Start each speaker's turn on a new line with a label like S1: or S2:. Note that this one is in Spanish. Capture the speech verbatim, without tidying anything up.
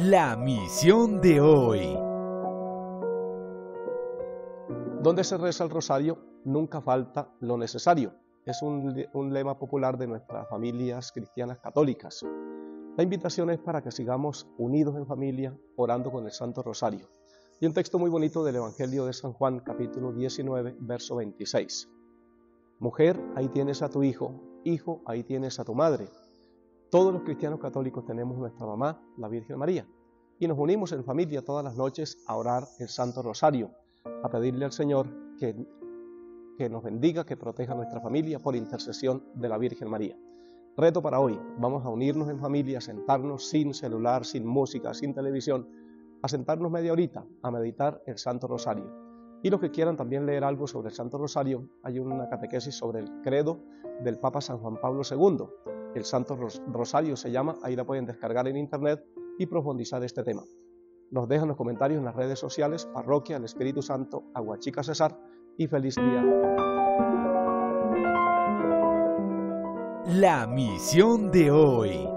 S1: La misión de hoy.
S2: Donde se reza el rosario, nunca falta lo necesario. Es un, un lema popular de nuestras familias cristianas católicas. La invitación es para que sigamos unidos en familia, orando con el Santo Rosario. Y un texto muy bonito del Evangelio de San Juan, capítulo diecinueve, verso veintiséis. Mujer, ahí tienes a tu hijo. Hijo, ahí tienes a tu madre. Todos los cristianos católicos tenemos nuestra mamá, la Virgen María, y nos unimos en familia todas las noches a orar el Santo Rosario, a pedirle al Señor que, que nos bendiga, que proteja a nuestra familia por intercesión de la Virgen María. Reto para hoy, vamos a unirnos en familia, a sentarnos sin celular, sin música, sin televisión, a sentarnos media horita a meditar el Santo Rosario. Y los que quieran también leer algo sobre el Santo Rosario, hay una catequesis sobre el credo del Papa San Juan Pablo segundo. El Santo Rosario se llama, ahí la pueden descargar en internet y profundizar este tema. Nos dejan los comentarios en las redes sociales, Parroquia, el Espíritu Santo, Aguachica Cesar, y feliz día.
S1: La misión de hoy.